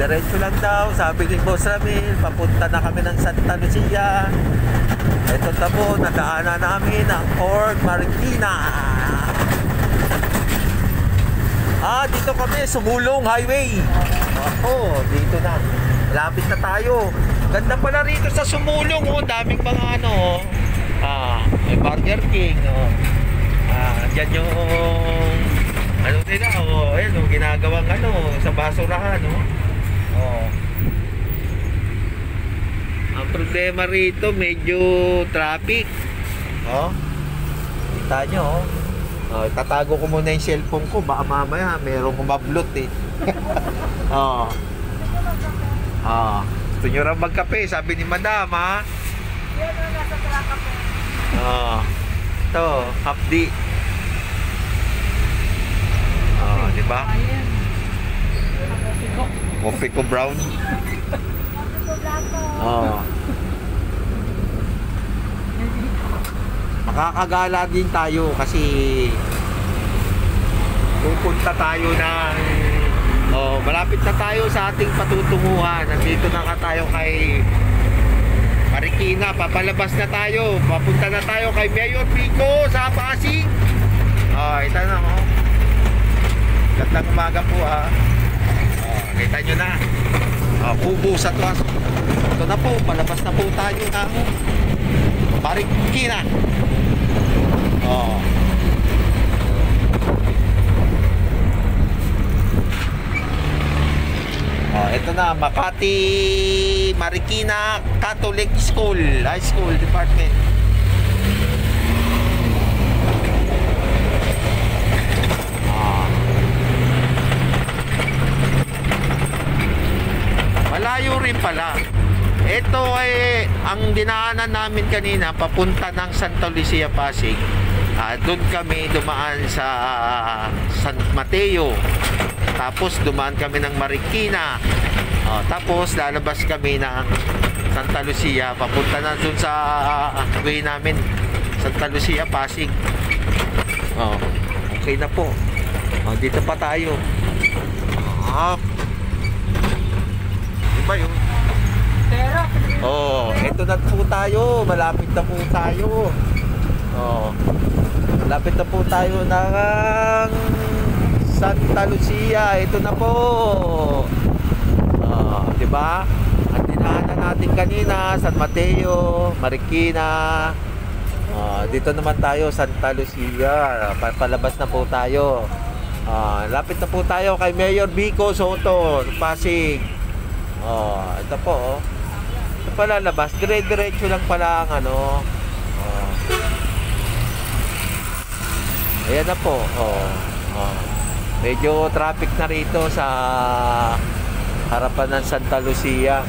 diretso lang daw, sabi ni Boss Ramil. Papunta na kami ng Santa Lucia. Ito na po, nadaanan namin ang Port Marikina. Dito kami, Sumulong Highway. Dito na. Malapit na tayo. Ganda pala rito sa Sumulong, daming mga may Burger King, Diyan yung nila, ayan, ginagawang sa basurahan, Ang problema rito, medyo traffic. Kita nyo, tatago ko muna yung cellphone ko, baka mamaya merong kumablot gusto nyo rin magkape, sabi ni Madam, Yan ang nasa kape. Ito, hapdi. Diba? Coffee ko brown. Makakagala din tayo kasi pupunta tayo ng malapit na tayo sa ating patutunguhan. Nandito na tayo kay Marikina, papalabas na tayo. Papunta na tayo kay Mayor Pico sa Pasig. Ito na gandang umaga po kita nyo na Kubo sa Tuas. Ito na po, palabas na po tayo ng Marikina. Ito na, Makati Marikina Catholic School, High School Department. Malayo rin pala. Ito ay ang dinaanan namin kanina papunta ng Santa Lucia, Pasig. Doon kami dumaan sa San Mateo. Tapos dumaan kami ng Marikina. Tapos lalabas kami ng Santa Lucia. Papunta na doon sa way namin, Santa Lucia, Pasig. Okay na po. Dito pa tayo. Diba yun? Ito na po tayo. Malapit na po tayo. Malapit na po tayo ng Santa Lucia. Ito na po. Diba? Ang dinaanan natin kanina, San Mateo, Marikina. Dito naman tayo, Santa Lucia. Palabas na po tayo. Lapit na po tayo kay Mayor Vico Soto, Pasig. Ito po. Ito pala labas. Dire-diretso lang pala ang ayan na po. Medyo traffic na rito sa harapan ng Santa Lucia.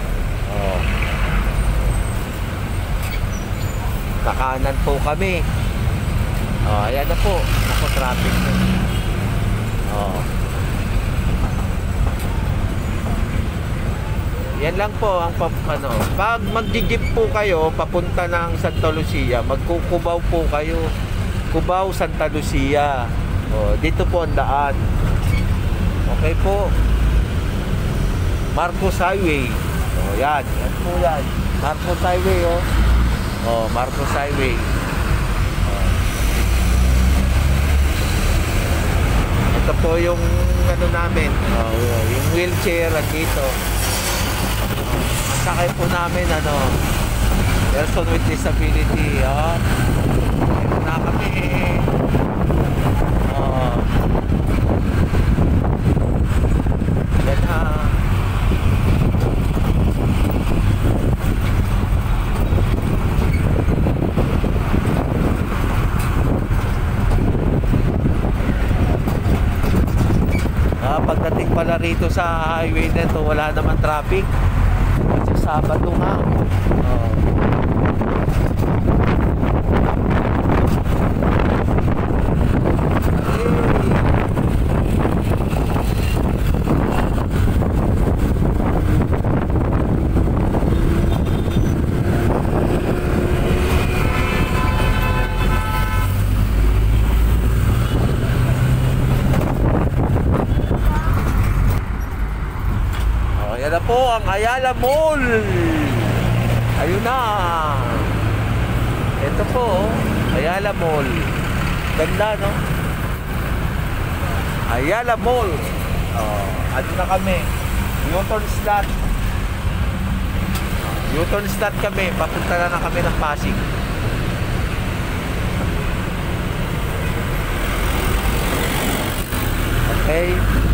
Kakanan po kami. Ayan na po. Ako, traffic na. Yan lang po ang pag mag-jeep po kayo papunta ng Santa Lucia, magkukubaw po kayo. Cubao, Santa Lucia. Dito po ang daan. Okay po. Marcos Highway. Yan. Yan po yan. Marcos Highway, Marcos Highway. Ito po yung namin. Yung wheelchair at dito. Ang sakay po namin, person with disability. Ito na kami. Yan na. Pagdating pala rito sa highway nito, wala naman traffic kasi Sabado nga. na po ang Ayala Mall. Ayun na. Ito po, Ayala Mall. Ganda, no? Ayala Mall. Oh, ano na kami? U-turn slot. U-turn slot kami. Papunta na kami ng Pasig. Okay.